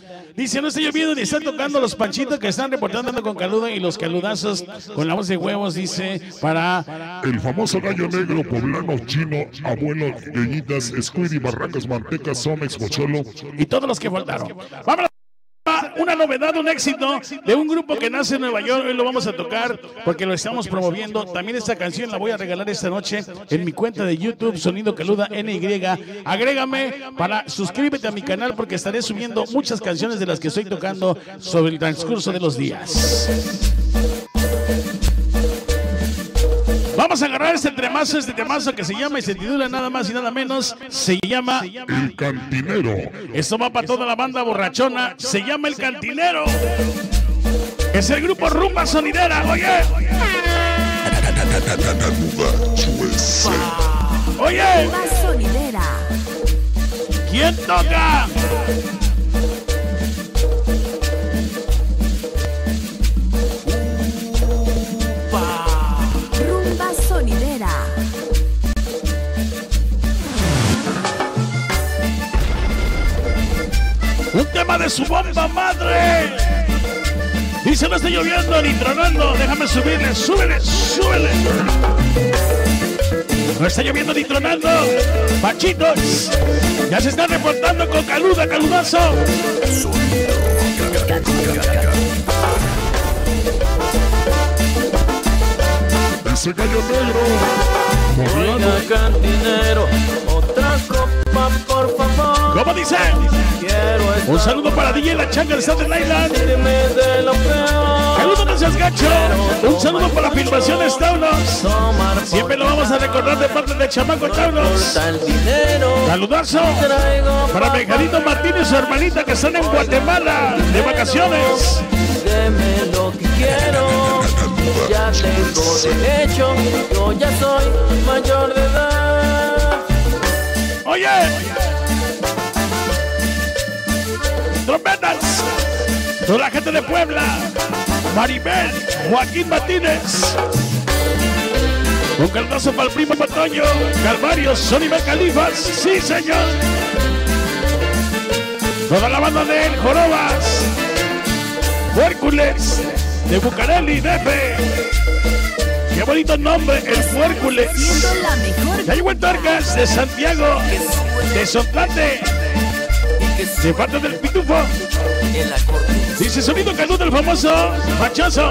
Dice, no está lloviendo ni están tocando los panchitos que están reportando con Caluda y los caludazos con la voz de huevos, dice, para el famoso gallo negro poblano chino, abuelo, Gueñitas, Squiddy, Barracas, Mantecas, Somex, Bocholo y todos los que faltaron. Vámonos. Una novedad, un éxito de un grupo que nace en Nueva York. Hoy lo vamos a tocar porque lo estamos promoviendo. También esta canción la voy a regalar esta noche en mi cuenta de YouTube, Sonido Caluda NY. Agrégame para suscríbete a mi canal porque estaré subiendo muchas canciones de las que estoy tocando sobre el transcurso de los días. Vamos a agarrar este temazo que se llama y se titula nada más y nada menos, se llama El Cantinero. Esto va para toda la banda borrachona, se llama El Cantinero. Es el grupo Rumba Sonidera, oye. Oye. Rumba Sonidera. ¿Quién toca? Un tema de su bomba madre. Dice, no está lloviendo ni tronando. Déjame subirle, súbele, súbele. No está lloviendo ni tronando. Pachitos, ya se están reportando con Caluda, Caludazo. Ese gallo negro. Oiga, cantinero, otra copa, por favor. ¿Cómo dice? Un saludo para DJ La Changa de Staten Island. Saludos, no seas gacho. Un saludo para Filmaciones Taunos. Siempre lo vamos a recordar de parte de Chamaco Taunos. Saludazo para Benjadito Martínez y su hermanita que están en Guatemala de vacaciones. Deme lo que quiero, ya tengo derecho, yo ya soy mayor de edad. Oye, trompetas, toda la gente de Puebla, Maribel, Joaquín Martínez. Un caldazo para el primo Patoño, Calvario, Sonibel Califas, sí señor. Toda la banda de El Jorobas, Hércules, de Bucareli, Nefe. Qué bonito nombre, el Hércules. Ya llegó el Torcas de Santiago, de Sotlate, de parte del Pitufo. Dice Sonido Caluda, el famoso fachoso.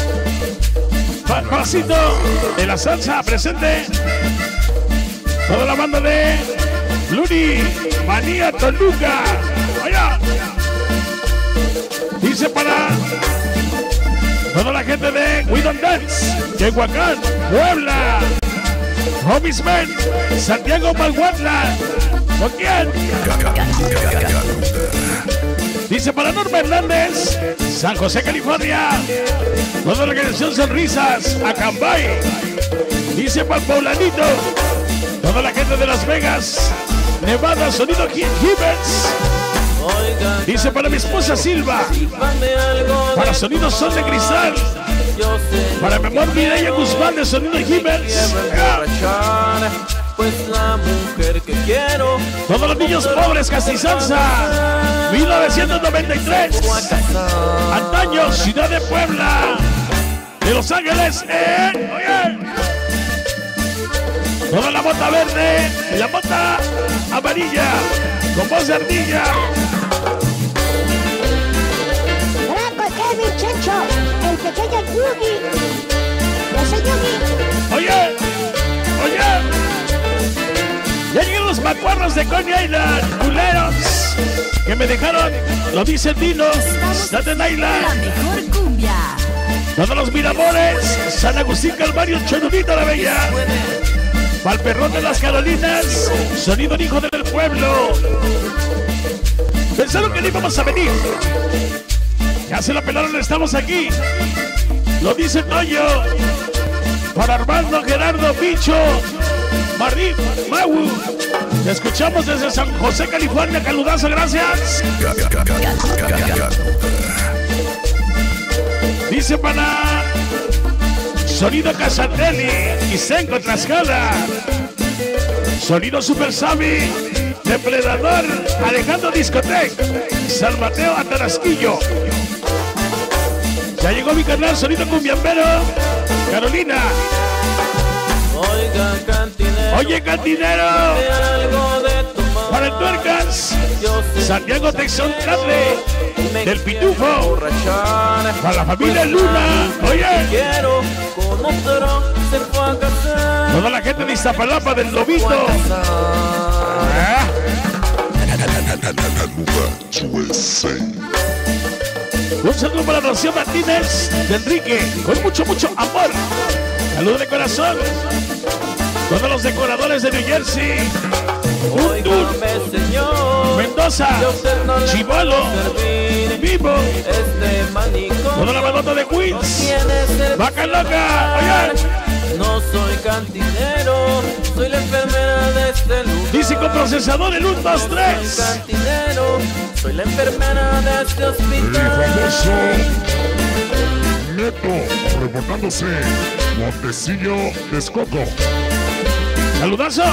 Pasito de la salsa presente. Toda la banda de Luni, Manía Toluca. Allá. Dice para toda la gente de We Don't Dance, Tehuacán, Puebla, Homies Men, Santiago Malhuatla. ¿Con quién? Dice para Norma Hernández, San José, California. Toda la organización Sonrisas, Acambay. Dice para el Poblanito. Toda la gente de Las Vegas, Nevada, Sonido Gibbons. Dice para mi esposa Silva, para Sonido Son de Cristal, para mi amor Mireya Guzmán de Sonido Gibbons. Pues la mujer que quiero. Todos los niños pobres, Castizanza, 1993. Antaño, Ciudad de Puebla, de Los Ángeles. Oye. Toda la bota verde, la bota amarilla, con voz de ardilla. Braco, Kevin, Chencho, el pequeño Yugi. Ese Yugi. Oye, oye. Ya llegaron los macuarros de Coney Island, culeros, que me dejaron, lo dice Dino, Staten Island. La mejor cumbia. Todos los Miramores, San Agustín Calvario, Chonudita la Bella. Valperrón de las Carolinas, Sonido Hijo del Pueblo. Pensaron que no íbamos a venir. Ya se la pelaron, estamos aquí. Lo dice Toyo. Para Armando, Gerardo, Picho, Marín, Mau. Te escuchamos desde San José, California. Caludazo, gracias. Dice para Sonido Casatelli, Isenco, Tlaxcala. Sonido Super Sammy, Depredador, Alejandro Discotec, San Mateo a Tarasquillo. Ya llegó mi canal Sonido Cumbiambero. Carolina. Oiga, cantinero. Oye, cantinero. Algo de tu mamá. Para el Tuercas. Santiago Texón Tratre. Del Pitufo. Para la familia Luna. Oye. Quiero con otro se fue a casar. Toda la gente de Iztapalapa del Lobito. Ah. Un saludo para Rocío Martínez de Enrique, con mucho amor. Salud de corazón. Todos los decoradores de New Jersey. Mendoza, Chivolo, Vivo, toda la bandota de Queens. Vaca Loca, oye. No soy cantinero, soy la enfermera de este lugar. Dice con procesador el 1, 2, 3. Soy cantinero, soy la enfermera de este El hospital. famoso Neto, reportándose Montecillo Texcoco. Saludazo.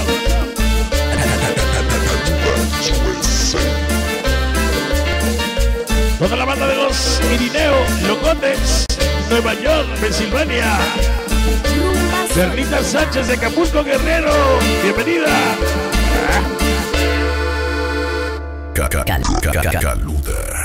Toda la banda de los Irineo, Locotes, Nueva York, Pensilvania. Bernita Sánchez de Acapulco, Guerrero. Bienvenida. Caluda.